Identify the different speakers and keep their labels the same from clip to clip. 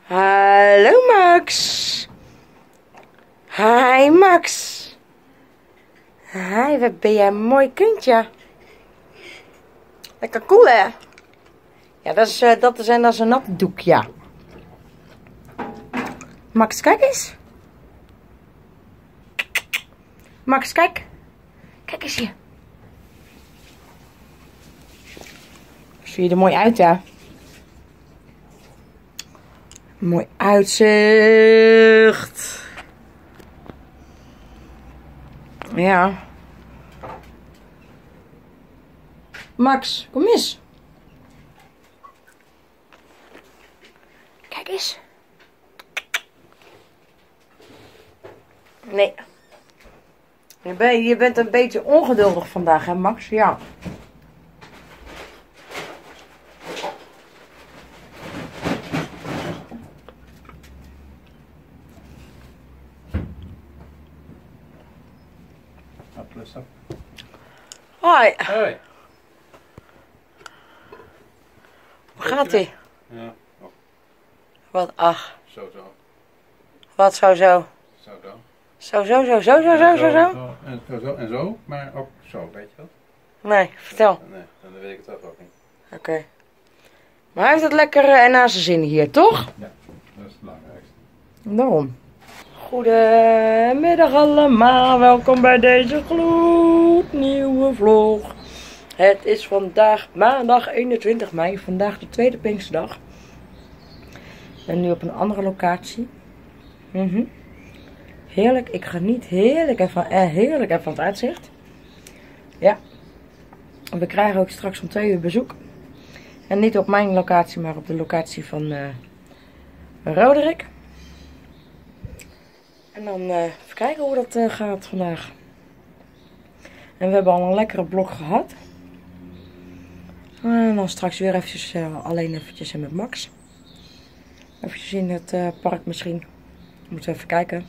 Speaker 1: Hallo Max. Hi Max. Hi, wat ben jij een mooi kindje. Lekker cool hè? Ja, dat is een nat doek, ja. Max, kijk eens. Max, kijk. Kijk eens hier. Zie je er mooi uit, ja? Mooi uitzicht. Ja. Max, kom eens. Kijk eens. Nee. Je bent een beetje ongeduldig vandaag, hè Max? Ja. Hoi.
Speaker 2: Hoi.
Speaker 1: Hoe gaat ie?
Speaker 2: Ja. Oh.
Speaker 1: Wat, ach.
Speaker 2: Zo.
Speaker 1: Wat zo.
Speaker 2: Zo.
Speaker 1: Zo.
Speaker 2: En zo, maar ook zo, weet je dat?
Speaker 1: Nee, vertel.
Speaker 2: Nee, dan weet ik het zelf ook niet.
Speaker 1: Oké. Maar hij heeft het lekker en naar zijn zin hier, toch?
Speaker 2: Ja, dat is het belangrijkste.
Speaker 1: Daarom. Goedemiddag allemaal, welkom bij deze gloednieuwe vlog. Het is vandaag maandag 21 mei, vandaag de tweede Pinksterdag. Ik ben nu op een andere locatie. Heerlijk, ik geniet heerlijk even van het uitzicht. Ja. We krijgen ook straks om 2 uur bezoek. En niet op mijn locatie, maar op de locatie van Roderick. En dan even kijken hoe dat gaat vandaag. En we hebben al een lekkere blok gehad. En dan straks weer eventjes, alleen eventjes met Max. Eventjes in het park misschien. Moeten we even kijken.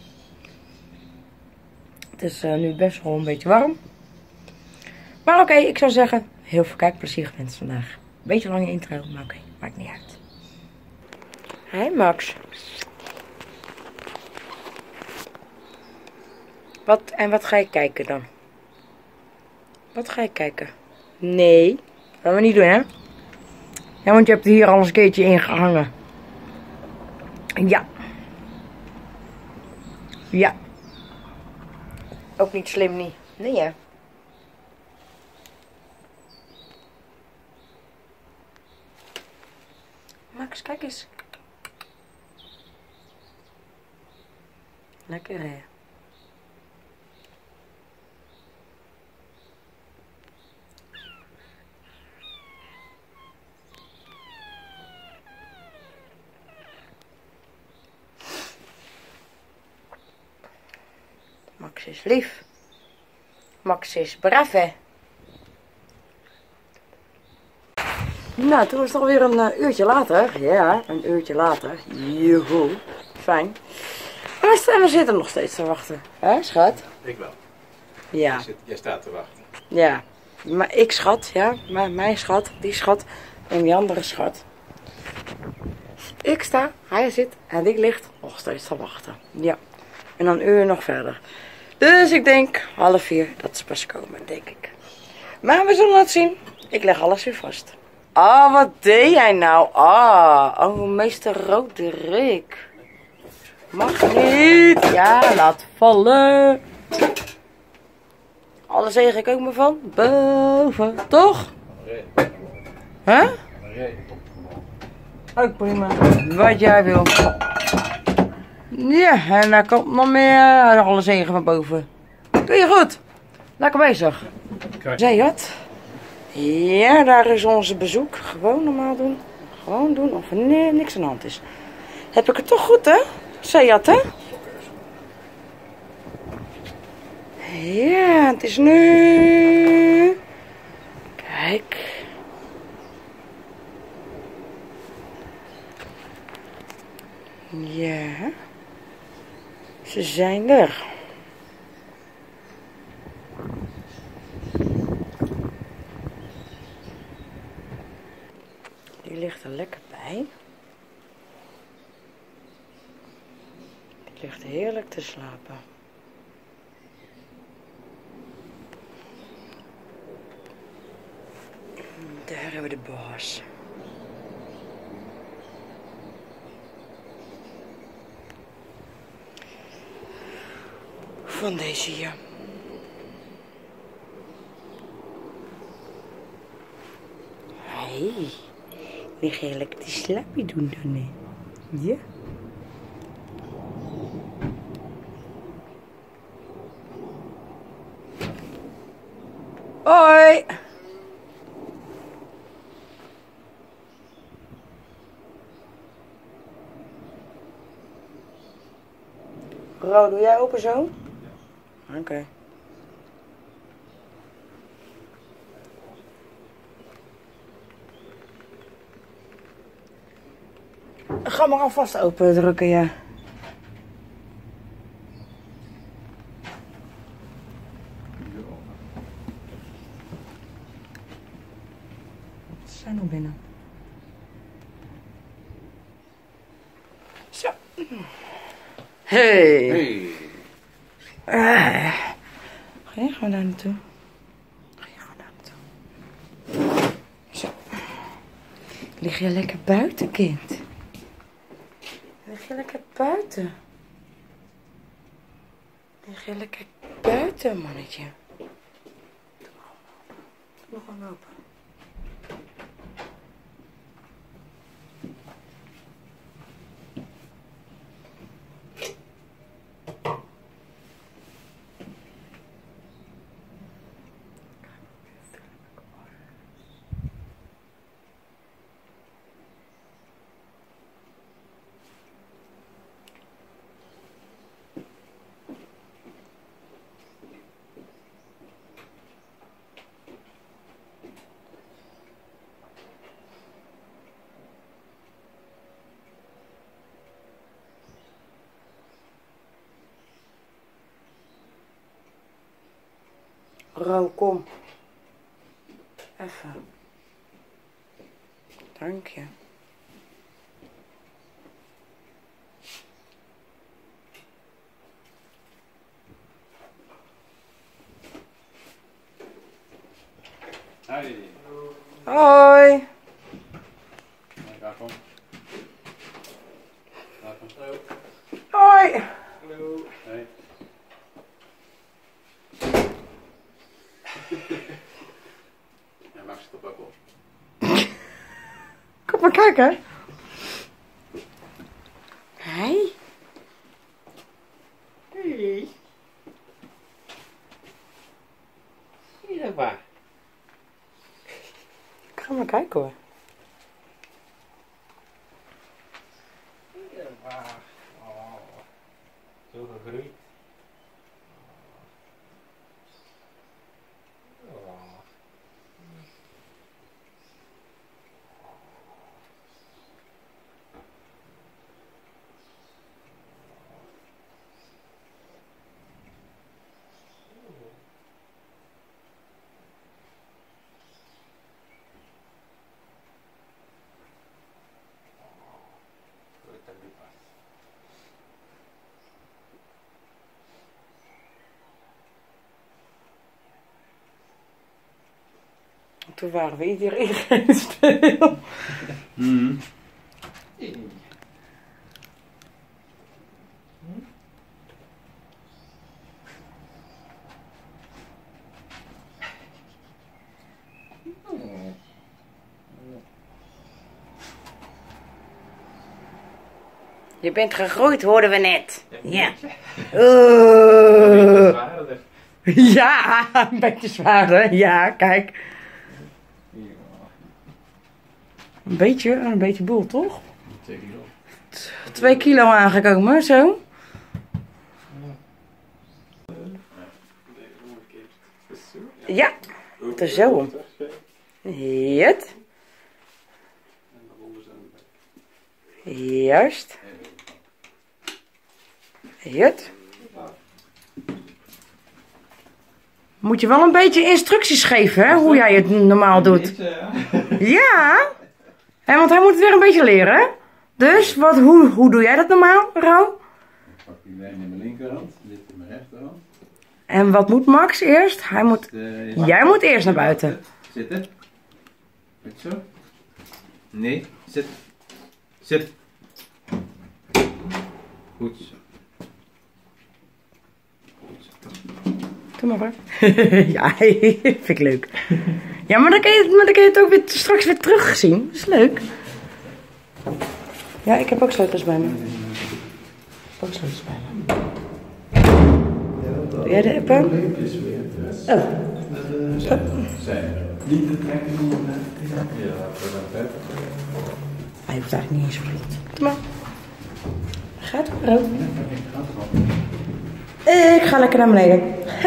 Speaker 1: Het is nu best wel een beetje warm. Maar oké, ik zou zeggen, heel veel kijkplezier gewenst vandaag. Beetje lange intro, maar oké, maakt niet uit. Hi Max. Wat ga je kijken dan? Wat ga je kijken? Nee, dat gaan we niet doen, hè? Ja, want je hebt hier al eens een keertje ingehangen. Ja. Ja. Ook niet slim, niet. Nee, hè? Max, kijk eens. Lekker, hè? Max is lief. Max is braaf, hè? Nou, toen is het alweer een uurtje later. Ja, een uurtje later. Joehoe. Fijn. En we zitten nog steeds te wachten. Hè, schat?
Speaker 2: Ik wel.
Speaker 1: Ja.
Speaker 2: Jij staat te wachten.
Speaker 1: Ja. Maar ik schat, ja. Maar mijn schat, die schat en die andere schat. Ik sta, hij zit en ik ligt nog steeds te wachten. Ja. En dan een uur nog verder. Dus ik denk 3:30 dat ze pas komen, denk ik. Maar we zullen het zien. Ik leg alles weer vast. Ah, wat deed jij nou? Oh, meester Roderick. Mag niet. Ja, laat vallen. Alles zeg ik ook maar van boven, toch? Huh? Ook prima. Wat jij wil. Ja, en daar komt nog meer alle zegen van boven. Doe je goed. Lekker bezig. Zei je het? Ja, daar is onze bezoek. Gewoon normaal doen. Gewoon doen of er niks aan de hand is. Heb ik het toch goed, hè? Zei je het, hè? Ja, het is nu... Kijk. Ja. Ze zijn er. Die ligt er lekker bij. Ligt heerlijk te slapen. Daar hebben we de baas. Van deze hier. Hey, lig je lekker te slaapje doen dan, hè? Ja? Hoi! Ro, doe jij open zo? Oké. Ga maar alvast open drukken, ja. Ze zijn nog binnen. Zo. Hey. Ga je gewoon daar naartoe? Ga je gewoon daar naartoe? Zo. Lig je lekker buiten, kind? Lig je lekker buiten? Lig je lekker buiten, mannetje? Doe gewoon open. Ro, kom. Even. Dank je.
Speaker 2: Hoi.
Speaker 1: Hoi.
Speaker 2: Daar kom. Hallo.
Speaker 1: Hoi.
Speaker 2: Hallo. Hey. Ja, Max zit op ook op.
Speaker 1: Kom maar kijken. Hey.
Speaker 2: Hey. Hier maar.
Speaker 1: Ga maar kijken hoor.
Speaker 2: Hier maar. Oh. Zo gegroeid. Oh.
Speaker 1: Toen waren we iedereen speel.
Speaker 2: Mm.
Speaker 1: Je bent gegroeid, hoorden we net. Ja. Ja, een beetje zwaarder. Ja, kijk. Een beetje boel, toch?
Speaker 2: 2 kilo.
Speaker 1: 2 kilo aangekomen, zo. Ja, het is zo. Het. Juist. Het. Moet je wel een beetje instructies geven, hè, hoe jij het normaal doet. Ja. Hè, want hij moet het weer een beetje leren. Dus, hoe doe jij dat normaal, Ro?
Speaker 2: Die lijn in mijn linkerhand, dit in mijn rechterhand.
Speaker 1: En wat moet Max eerst? Hij moet... Jij moet eerst naar buiten.
Speaker 2: Zitten. Goed zo. Nee, zit. Zit. Goed zo.
Speaker 1: Doe maar hoor. Ja, vind ik leuk. Ja, maar dan kan je het ook weer straks weer terugzien. Dat is leuk. Ja, ik heb ook sleutels bij me. Ook sleutels bij me. Doe jij de appen? Oh.
Speaker 2: Niet te trekken. Ja,
Speaker 1: Hij hoeft eigenlijk niet eens zo vlot. Doe maar. Gaat het ook? Ik ga lekker naar beneden.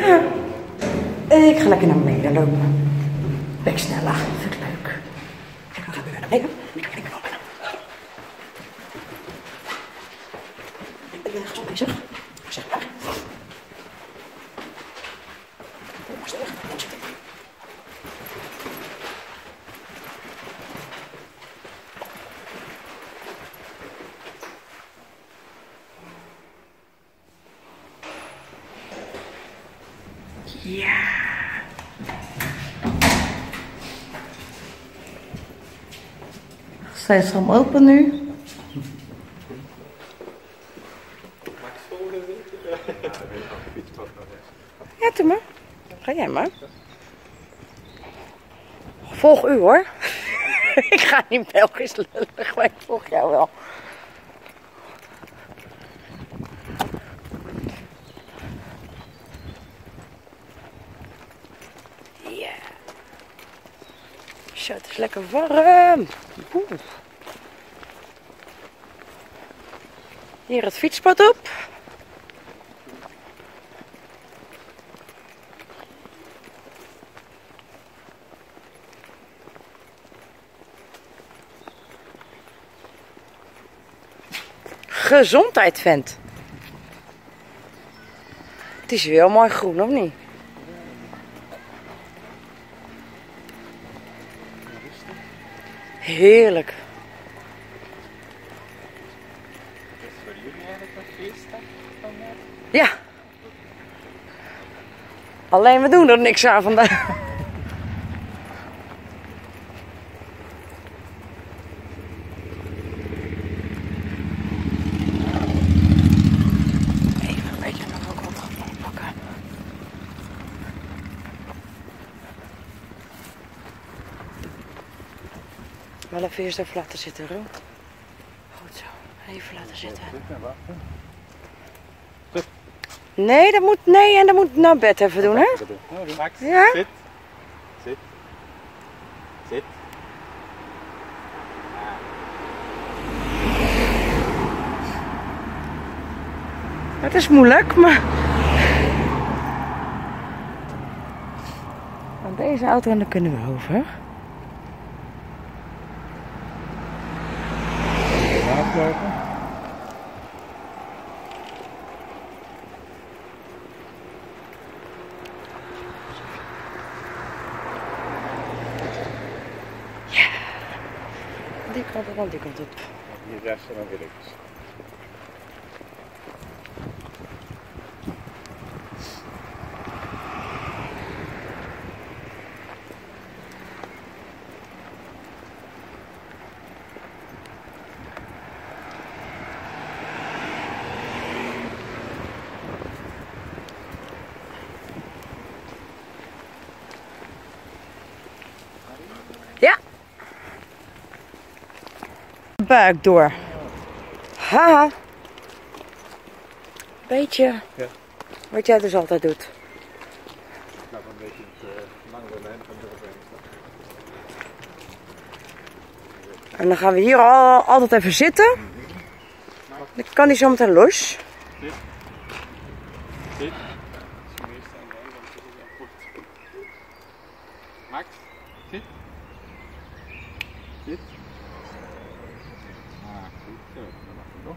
Speaker 1: Ik ga lekker naar beneden lopen. Lekker sneller. Vind ik leuk. En dan gaan we weer naar beneden. Ik ga lekker lopen. Ik ben gezond bezig. Zeg maar. Ja. Zijn ze allemaal open nu? Ja, doe maar. Ga jij maar. Volg u hoor. Ik ga niet Belgisch lullig, maar ik volg jou wel. Ja. Zo, het is lekker warm. Oeh. Hier het fietspad op. Gezondheid, vent. Het is wel mooi groen, of niet? Heerlijk. Ja. Alleen we doen er niks aan vandaag. Even een beetje nog ook wat pakken. Wel even eerst even laten zitten, Ro. Goed zo. Even laten zitten. Nee, dat moet, nee, en dat moet naar bed even doen, hè?
Speaker 2: Max,
Speaker 1: Ja?
Speaker 2: zit. Zit. Zit.
Speaker 1: Het is moeilijk, maar... Aan deze auto en daar kunnen we over.
Speaker 2: Aflopen.
Speaker 1: Die kant op en die kant op.
Speaker 2: Hier rechts en dan weer links.
Speaker 1: Ja. Buik door. Haha. Beetje.
Speaker 2: Ja.
Speaker 1: Wat jij dus altijd doet.
Speaker 2: Nou, een beetje het langere lijn van de overheen.
Speaker 1: En dan gaan we hier altijd even zitten. Dan kan hij zo meteen los.
Speaker 2: Dit. Dit. Meest aan de ene kant is het goed. Max, zit. Zit. Ah, goed zo. Dan mag je nog.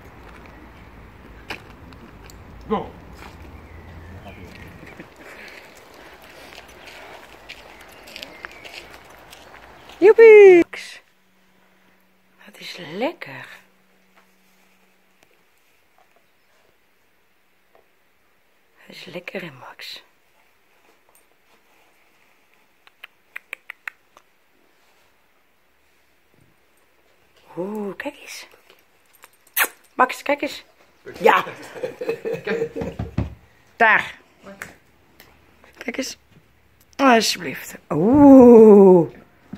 Speaker 2: Go!
Speaker 1: Joepie! Dat is lekker. is lekker hè, Max. Oeh, kijk eens. Max, kijk eens. Ja. Daar. Kijk eens. Alsjeblieft. Oeh.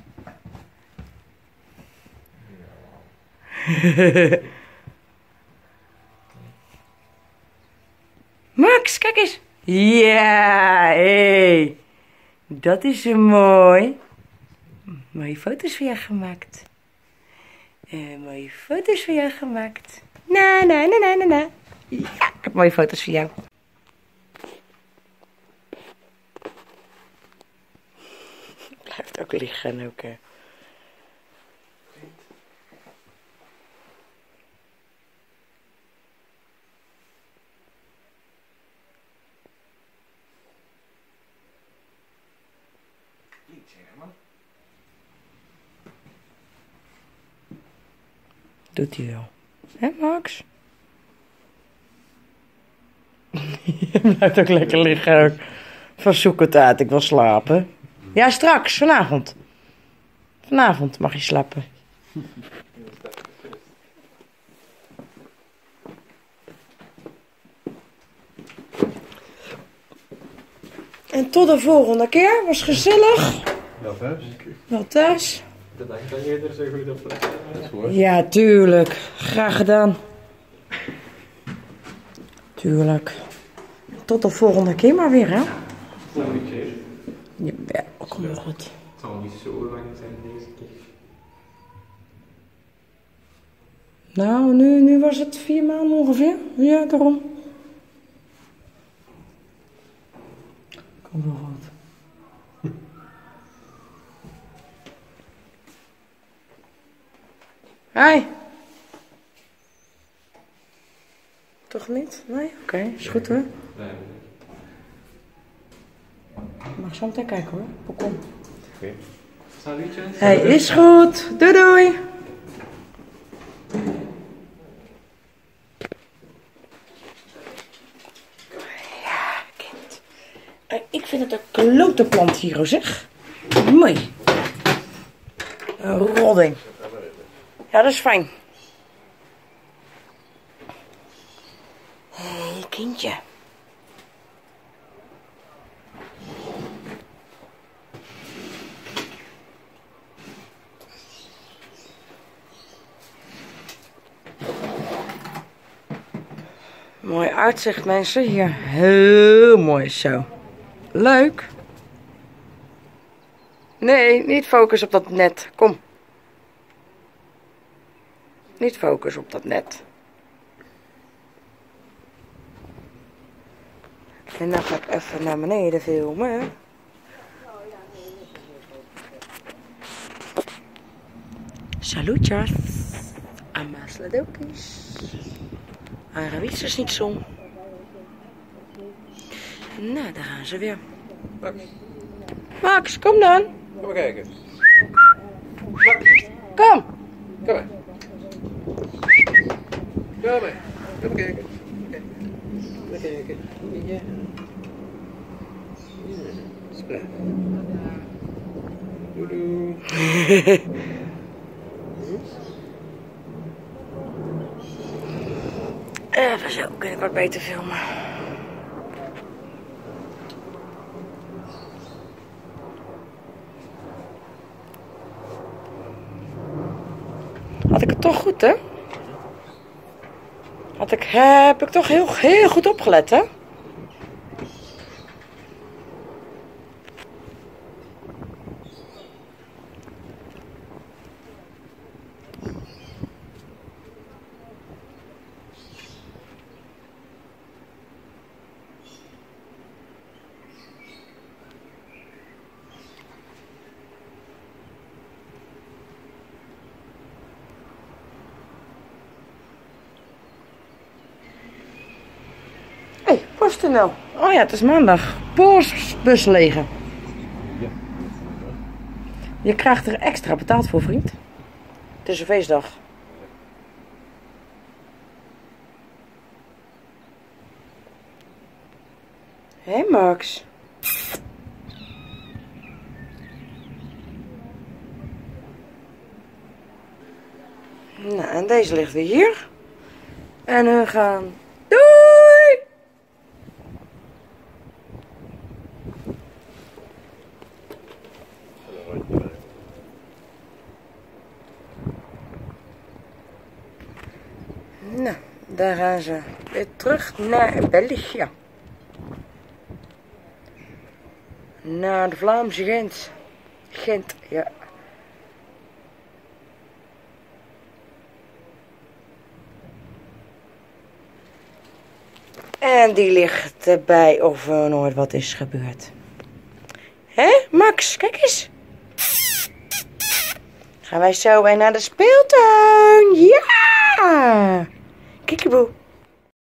Speaker 1: Max, kijk eens. Ja, hey. Dat is zo mooi. Mooie foto's voor jou gemaakt. Mooie foto's voor jou gemaakt. Na. Ja, ik heb mooie foto's voor jou. Blijft ook liggen ook. Doet hij wel. Hè, Max? Je blijft ook lekker liggen ook. Van zoek het uit, ik wil slapen. Ja, straks, vanavond. Vanavond mag je slapen. En tot de volgende keer. Was gezellig.
Speaker 2: Wel thuis.
Speaker 1: Wel thuis.
Speaker 2: Bedankt dat je er zo goed op let.
Speaker 1: Ja, tuurlijk. Graag gedaan. Tuurlijk. Tot de volgende keer maar weer, hè?
Speaker 2: Volgende keer.
Speaker 1: Ja, kom wel goed.
Speaker 2: Het zal niet zo lang zijn deze keer.
Speaker 1: Nou, nu was het 4 maanden ongeveer. Ja, daarom. Kom wel goed. Hi. Toch niet? Nee? Oké, is goed hoor. Ik mag zo meteen kijken hoor. Kom.
Speaker 2: Oké. Salutje.
Speaker 1: Hey, is goed. Doei doei. Ja, kind. Ik vind het een klote plant hier, hoor, zeg. Mooi. Een rodding. Ja, dat is fijn. Hé, kindje. Mooi uitzicht, mensen. Hier heel mooi zo. Leuk. Nee, niet focus op dat net. Kom. Niet focus op dat net. En dan ga ik even naar beneden filmen. Salutjes. Amasladokis. Arabisch niet zo. Nou, daar gaan ze weer.
Speaker 2: Max,
Speaker 1: Max, kom dan.
Speaker 2: kom maar kijken.
Speaker 1: Kom.
Speaker 2: Kom maar. Kom maar. Kom maar kijken. Kom maar kijken. Ja. Sprak. Doei doei.
Speaker 1: Even zo, kan ik wat beter filmen. Had ik het toch goed, hè? Heb ik toch heel goed opgelet, hè? PostNL. Oh ja, het is maandag. Postbus legen.
Speaker 2: Ja.
Speaker 1: Je krijgt er extra betaald voor, vriend. Het is een feestdag. Hé, Max. Nou, en deze ligt weer hier. En hun gaan... Doei! Nou, daar gaan ze weer terug naar België. Naar de Vlaamse Gent. Gent, ja. En die ligt erbij of er nooit wat is gebeurd. Hé, Max, kijk eens. Gaan wij zo weer naar de speeltuin. Ja! Kiekeboe.